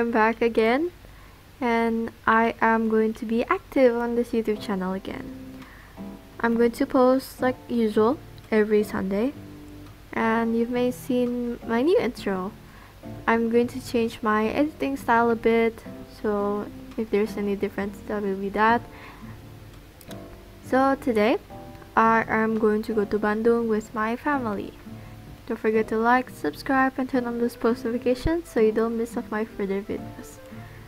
I'm back again, and I am going to be active on this YouTube channel again. I'm going to post like usual every Sunday, and you may have seen my new intro. I'm going to change my editing style a bit, so if there's any difference, that will be that. So today, I am going to go to Bandung with my family. Don't forget to like, subscribe, and turn on those post notifications so you don't miss off my further videos.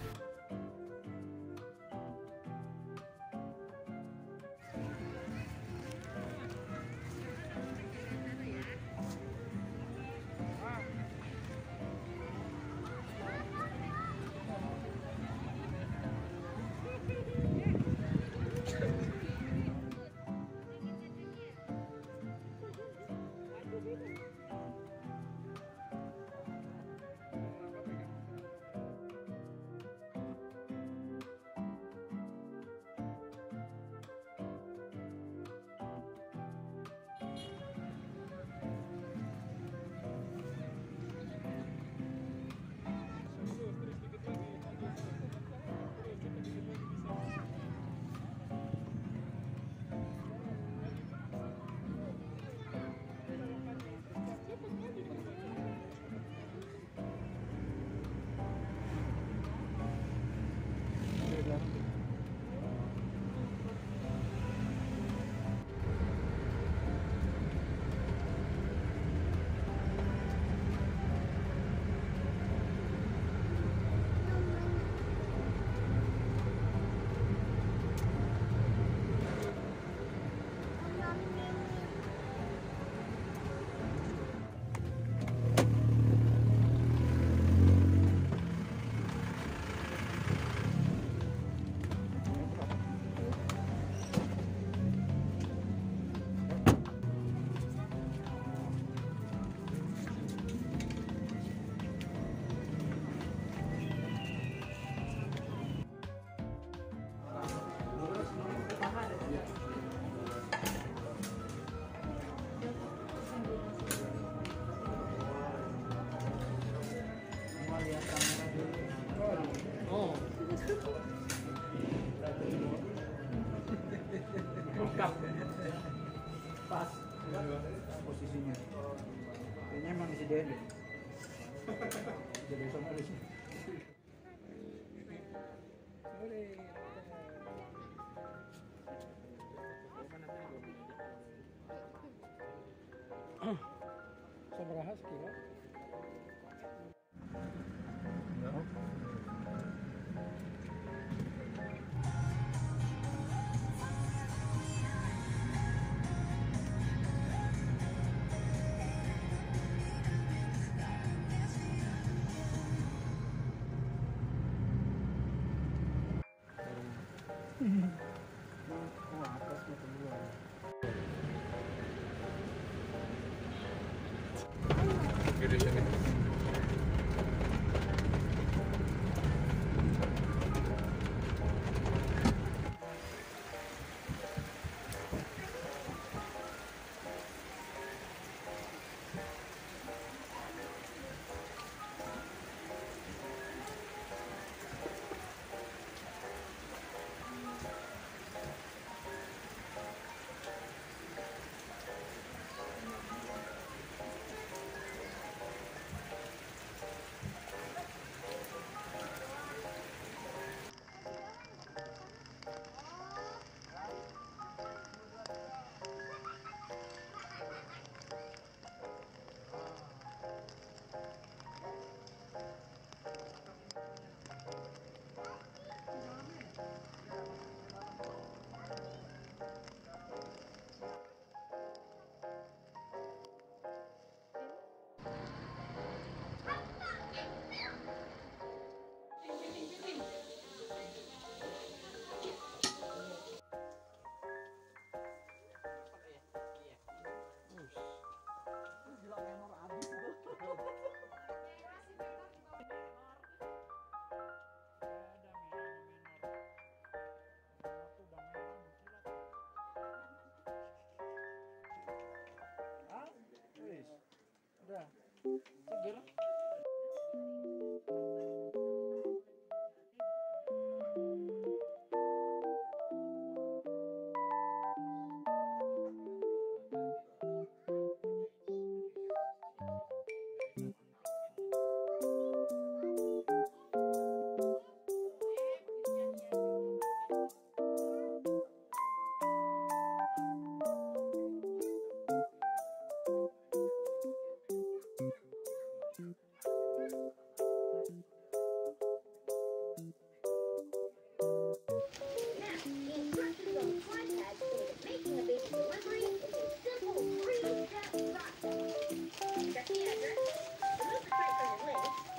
Pas posisinya kayaknya emang disediain deh jadi somalis sabaraha sekilo. Udah. Segera. It looks great for your legs.